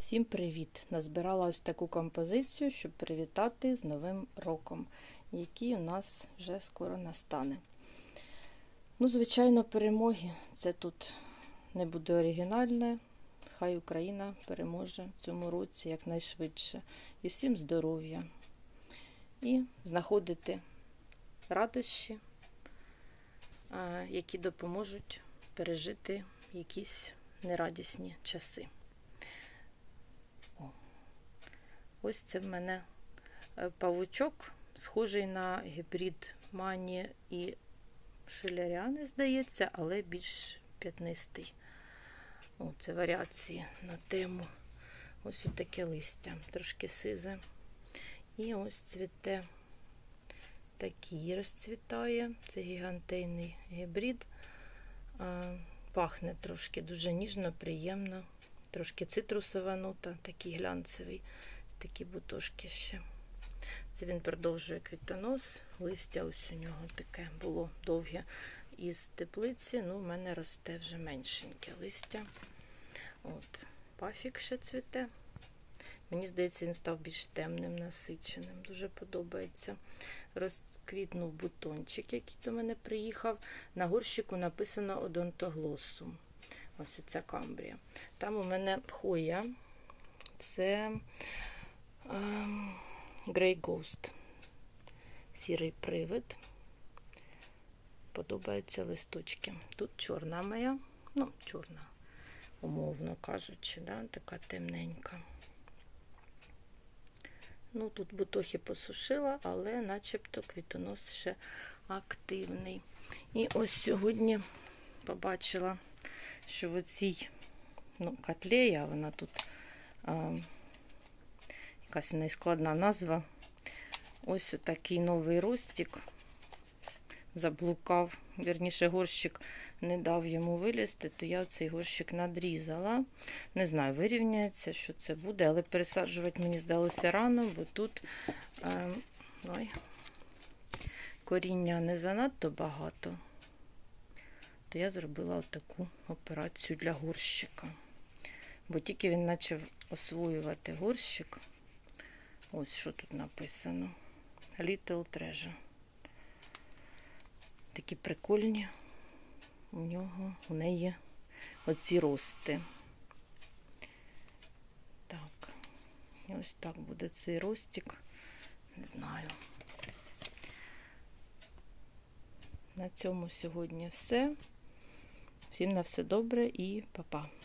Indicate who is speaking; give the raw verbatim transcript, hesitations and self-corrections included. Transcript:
Speaker 1: Всім привіт! Назбирала ось таку композицію, щоб привітати з Новим роком, який у нас вже скоро настане. Ну, звичайно, перемоги. Це тут не буде оригінальне. Хай Україна переможе в цьому році якнайшвидше. І всім здоров'я. І знаходити радощі, які допоможуть пережити якісь нерадісні часи. Ось це в мене павучок, схожий на гібрид мані і шиляріани, здається, але більш п'ятнистий. О, це варіації на тему. Ось таке листя, трошки сизе. І ось цвіте, такий розцвітає. Це гігантейний гібрид. Пахне трошки дуже ніжно, приємно. Трошки цитрусова нота, такий глянцевий. Такі бутошки ще. Це він продовжує квітонос. Листя ось у нього таке було довге із теплиці. Ну, в мене росте вже меншеньке листя. От, пафік ще цвіте. Мені здається, він став більш темним, насиченим. Дуже подобається. Розквітнув бутончик, який до мене приїхав. На горщику написано одонтоглосум. Ось оця камбрія. Там у мене хоя. Це Grey Ghost. Сірий привид. Подобаються листочки. Тут чорна моя. Ну, чорна, умовно кажучи, да? Така темненька. Ну, тут бутохи посушила, але начебто квітонос ще активний. І ось сьогодні побачила, що в оцій, ну, котлея, вона тут, а, якась у неї складна назва. Ось такий новий ростик. Заблукав, вірніше, горщик не дав йому вилізти, то я цей горщик надрізала. Не знаю, вирівняється, що це буде, але пересаджувати мені здалося рано, бо тут е, ой, коріння не занадто багато. То я зробила отаку операцію для горщика. Бо тільки він почав освоювати горщик. Ось що тут написано. Little Treasure. Такі прикольні у нього, у неї оці рости. Так, і ось так буде цей ростик. Не знаю. На цьому сьогодні все. Всім на все добре і па-па.